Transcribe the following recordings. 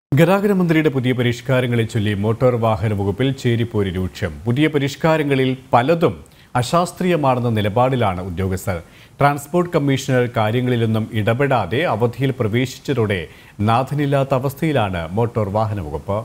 ഗതാഗത മന്ത്രിയുടെ പുതിയ പരിഷ്കാരങ്ങളെ ചൊല്ലി മോട്ടോർ വാഹന വകുപ്പിൽ ചേരിപ്പോര് രൂക്ഷം. പുതിയ പരിഷ്കാരങ്ങളിൽ പലതും അശാസ്ത്രീയമാണെന്ന നിലപാടിലാണ് ഉദ്യോഗസ്ഥർ. ട്രാൻസ്പോർട്ട് കമ്മീഷണർ കാര്യങ്ങളിലൊന്നും ഇടപെടാതെ അവധിയിൽ പ്രവേശിച്ചതോടെ നാഥനില്ലാത്ത അവസ്ഥയിലാണ് മോട്ടോർ വാഹന വകുപ്പ്.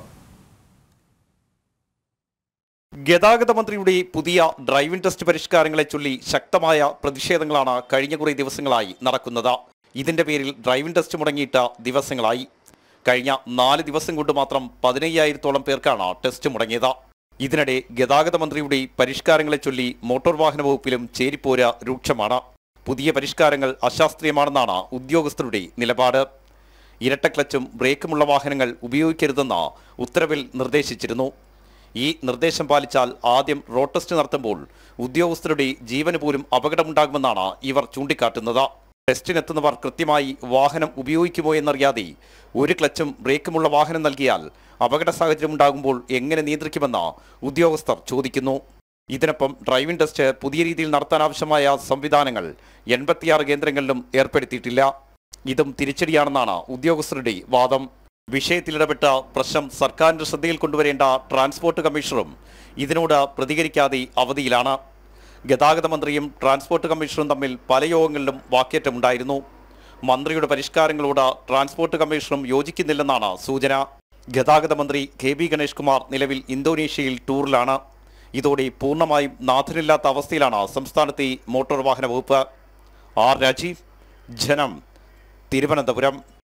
ഗതാഗത മന്ത്രിയുടെ പുതിയ ഡ്രൈവിംഗ് ടെസ്റ്റ് പരിഷ്കാരങ്ങളെ ചൊല്ലി ശക്തമായ പ്രതിഷേധങ്ങളാണ് കഴിഞ്ഞ കുറേ ദിവസങ്ങളായി നടക്കുന്നത്. ഇതിന്റെ പേരിൽ ഡ്രൈവിംഗ് ടെസ്റ്റ് മുടങ്ങിയിട്ട് ദിവസങ്ങളായി. കഴിഞ്ഞ 4 ദിവസം കൊണ്ട് മാത്രം 15,000-ഓളം പേർക്കാണ് ടെസ്റ്റ് മുടങ്ങിയത്. ഇതിനിടെ ഗതാഗത മന്ത്രിയുടെ പരിഷ്കാരങ്ങളെ ചൊല്ലി മോട്ടോർ വാഹന വകുപ്പിലും ചേരിപ്പോര് രൂക്ഷമാണ്. പുതിയ പരിഷ്കാരങ്ങൾ അശാസ്ത്രീയമാണെന്നാണ് ഉദ്യോഗസ്ഥരുടെ നിലപാട്. ഇരട്ട ക്ലച്ചും ബ്രേക്കുമുള്ള വാഹനങ്ങൾ ഉപയോഗിക്കരുതെന്ന് ഉത്തരവിൽ നിർദ്ദേശിച്ചിരുന്നു. ഈ നിർദ്ദേശം പാലിച്ചാൽ ആദ്യം റോഡ് ടെസ്റ്റ് നടത്തുമ്പോൾ ഉദ്യോഗസ്ഥരുടെ ജീവന് പോലും അപകടമുണ്ടാകുമെന്നാണ് ഇവർ ചൂണ്ടിക്കാട്ടുന്നത്. ടെസ്റ്റിനെത്തുന്നവർ കൃത്യമായി വാഹനം ഉപയോഗിക്കുമോ എന്നറിയാതെ ഒരു ക്ലച്ചും ബ്രേക്കുമുള്ള വാഹനം നൽകിയാൽ അപകട സാഹചര്യം ഉണ്ടാകുമ്പോൾ എങ്ങനെ നിയന്ത്രിക്കുമെന്ന് ഉദ്യോഗസ്ഥർ ചോദിക്കുന്നു. ഇതിനൊപ്പം ഡ്രൈവിംഗ് ടെസ്റ്റ് പുതിയ രീതിയിൽ നടത്താനാവശ്യമായ സംവിധാനങ്ങൾ 86 കേന്ദ്രങ്ങളിലും ഏർപ്പെടുത്തിയിട്ടില്ല. ഇതും തിരിച്ചടിയാണെന്നാണ് ഉദ്യോഗസ്ഥരുടെ വാദം. വിഷയത്തിലിടപെട്ട പ്രശ്നം സർക്കാരിന്റെ ശ്രദ്ധയിൽ കൊണ്ടുവരേണ്ട ട്രാൻസ്പോർട്ട് കമ്മീഷണറും ഇതിനോട് പ്രതികരിക്കാതെ അവധിയിലാണ്. ഗതാഗത മന്ത്രിയും ട്രാൻസ്പോർട്ട് കമ്മീഷണറും തമ്മിൽ പല യോഗങ്ങളിലും വാക്കേറ്റമുണ്ടായിരുന്നു. മന്ത്രിയുടെ പരിഷ്കാരങ്ങളോട് ട്രാൻസ്പോർട്ട് കമ്മീഷണറും യോജിക്കുന്നില്ലെന്നാണ് സൂചന. ഗതാഗത മന്ത്രി കെ.ബി. ഗണേഷ് കുമാർ നിലവിൽ ഇന്തോനേഷ്യയിൽ ടൂറിലാണ്. ഇതോടെ പൂർണ്ണമായും നാഥനില്ലാത്ത അവസ്ഥയിലാണ് സംസ്ഥാനത്തെ മോട്ടോർ വാഹന വകുപ്പ്. ആർ രാജീവ്, ജനം, തിരുവനന്തപുരം.